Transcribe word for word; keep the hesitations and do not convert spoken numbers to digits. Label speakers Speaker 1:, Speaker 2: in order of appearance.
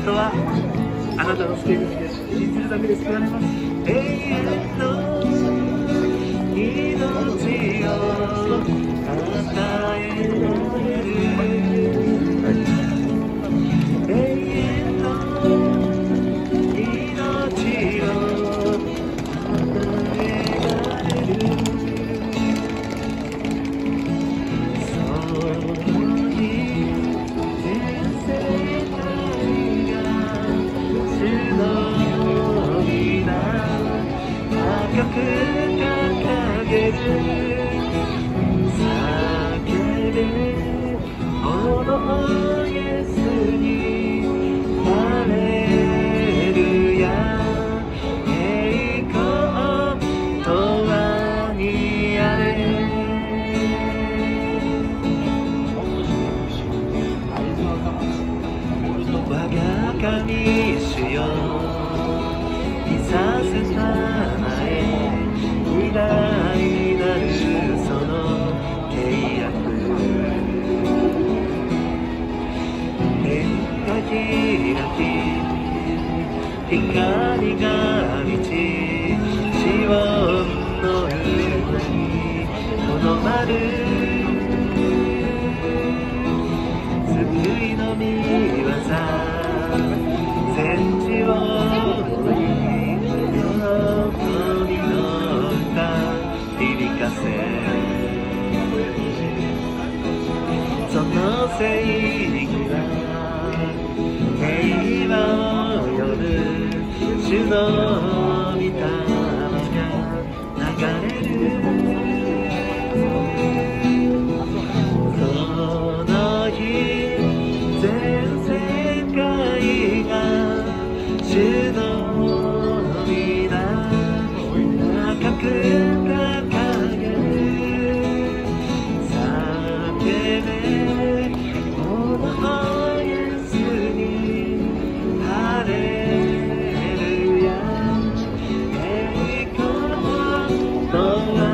Speaker 1: トはあなたの救い主です。信じるだけで救われます。永遠の命を与えられる、永遠の命を与えられる。そこに全世界が主の皆高く掲げる、叫べおのイエスにハレルヤ、栄光とはにあれ。我が神主よ、見させたまえ、偉大なるその契約、天が開き光が満ち、シオンの上にとどまる、救いの御業、全地を追い、喜びの歌響かせ、その正義は平和を呼ぶ、主の御霊が流れる。その日全世界が主の皆高く掲げる、叫べこのイエスにハレルヤ、栄光とは